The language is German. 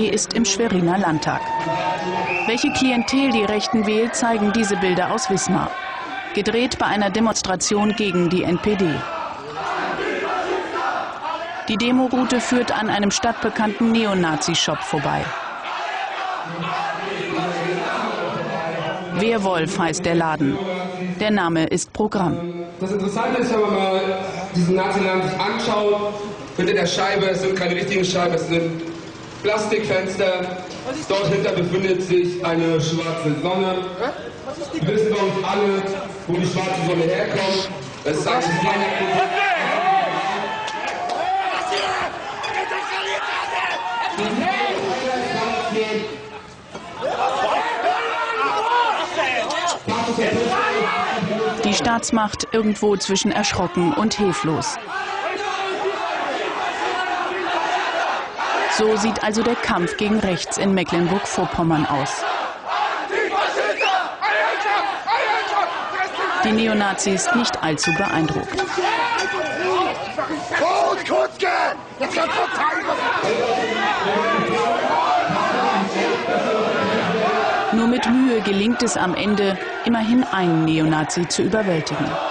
ist im Schweriner Landtag. Welche Klientel die Rechten wählt, zeigen diese Bilder aus Wismar. Gedreht bei einer Demonstration gegen die NPD. Die Demoroute führt an einem stadtbekannten Neonazi-Shop vorbei. Wehrwolf heißt der Laden. Der Name ist Programm. Das Interessante ist, wenn man mal diesen Nazi-Laden sich anschaut, hinter der Scheibe, es sind keine richtigen Scheiben, es sind Plastikfenster. Dort hinter befindet sich eine schwarze Sonne. Wir wissen bei uns alle, wo die schwarze Sonne herkommt. Es ist ein Die Staatsmacht irgendwo zwischen erschrocken und hilflos. So sieht also der Kampf gegen rechts in Mecklenburg-Vorpommern aus. Die Neonazis nicht allzu beeindruckt. Nur mit Mühe gelingt es am Ende, immerhin einen Neonazi zu überwältigen.